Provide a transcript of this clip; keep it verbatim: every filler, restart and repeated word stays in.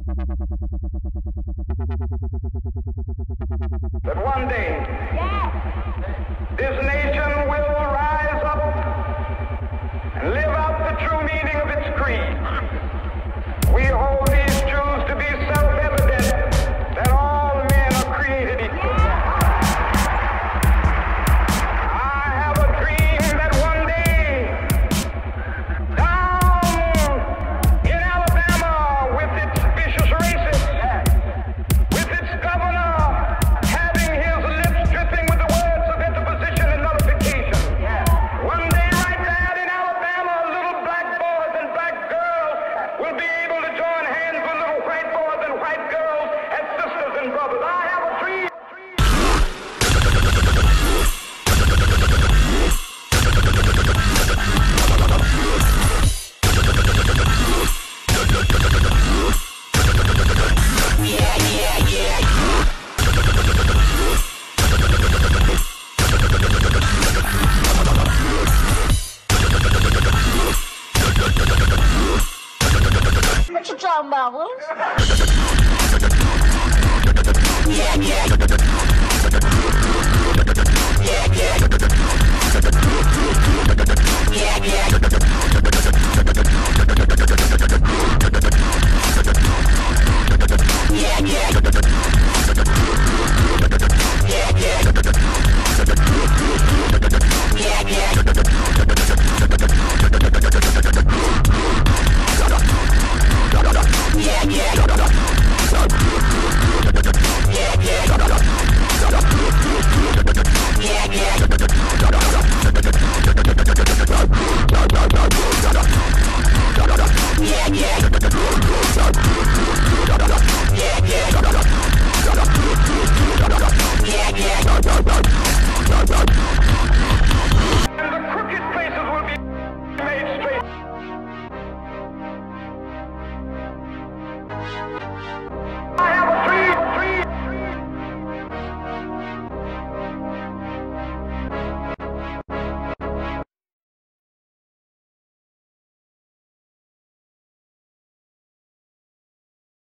That one day, this nation will rise up and live out the true meaning of its creed. We hold these truths to be self-evident, that all men are created equal. I have a dream that one day, down in Alabama, with its vicious racists, with its governor having his lips dripping with the words of interposition and nullification. One day right there in Alabama, little black boys and black girls will be able to join hands with little white boys and white girls as sisters and brothers. I have a dream. What you talking about, Willis? Yeah, yeah.